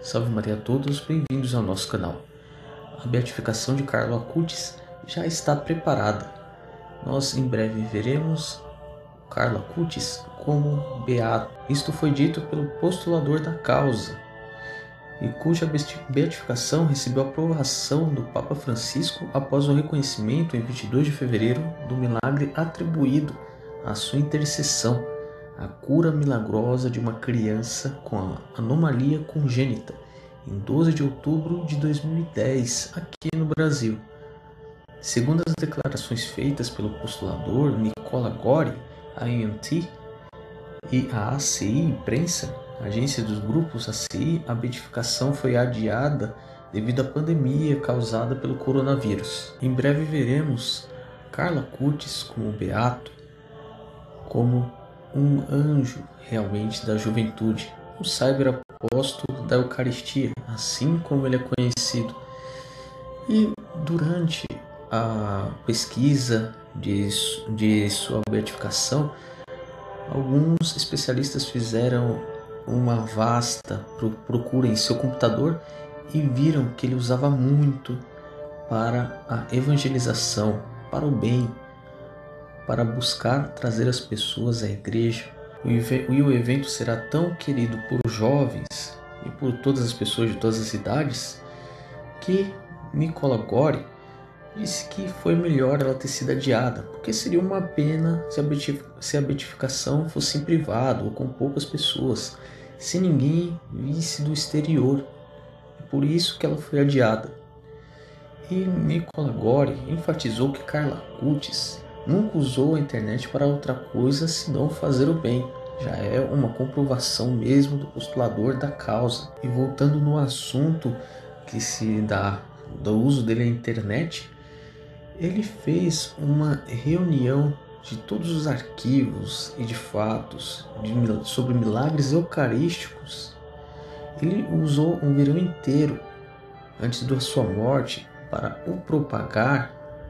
Salve Maria a todos, bem-vindos ao nosso canal. A beatificação de Carlo Acutis já está preparada. Nós em breve veremos Carlo Acutis como beato. Isto foi dito pelo postulador da causa, e cuja beatificação recebeu a aprovação do Papa Francisco após o reconhecimento em 22 de fevereiro do milagre atribuído à sua intercessão, a cura milagrosa de uma criança com anomalia congênita, em 12 de outubro de 2010, aqui no Brasil. Segundo as declarações feitas pelo postulador Nicola Gori, a ANT e a ACI Imprensa, agência dos grupos ACI, a beatificação foi adiada devido à pandemia causada pelo coronavírus. Em breve veremos Carlo Acutis como beato, como um anjo realmente da juventude, um cyberapóstolo da Eucaristia, assim como ele é conhecido. E durante a pesquisa de sua beatificação, alguns especialistas fizeram uma vasta procura em seu computador e viram que ele usava muito para a evangelização, para o bem, para buscar trazer as pessoas à igreja. E o evento será tão querido por jovens e por todas as pessoas de todas as idades que Nicola Gori disse que foi melhor ela ter sido adiada, porque seria uma pena se a beatificação fosse em privado ou com poucas pessoas, se ninguém visse do exterior. É por isso que ela foi adiada. E Nicola Gori enfatizou que Carlo Acutis nunca usou a internet para outra coisa senão fazer o bem. Já é uma comprovação mesmo do postulador da causa. E voltando no assunto que se dá do uso dele na internet, ele fez uma reunião de todos os arquivos e de fatos sobre milagres eucarísticos. Ele usou um verão inteiro antes da sua morte para o propagar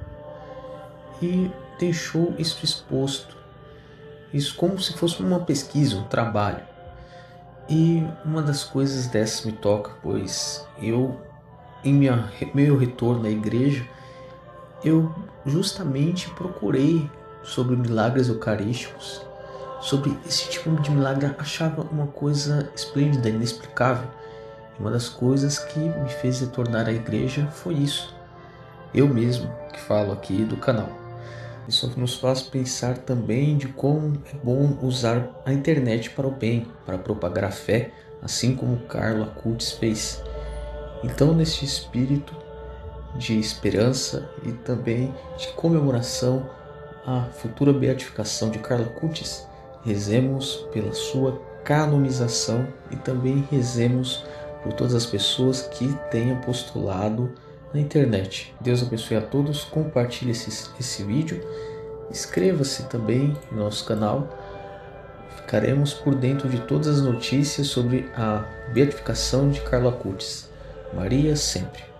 e deixou isso exposto, isso como se fosse uma pesquisa, um trabalho. E uma das coisas dessas me toca, pois eu, em meu retorno à igreja, eu justamente procurei sobre milagres eucarísticos, sobre esse tipo de milagre, achava uma coisa esplêndida, inexplicável. E uma das coisas que me fez retornar à igreja foi isso. Eu mesmo que falo aqui do canal. Isso nos faz pensar também de como é bom usar a internet para o bem, para propagar a fé, assim como Carlo Acutis fez. Então, neste espírito de esperança e também de comemoração à futura beatificação de Carlo Acutis, rezemos pela sua canonização e também rezemos por todas as pessoas que têm apostolado na internet. Deus abençoe a todos, compartilhe esse vídeo, inscreva-se também no nosso canal, ficaremos por dentro de todas as notícias sobre a beatificação de Carlo Acutis. Maria sempre.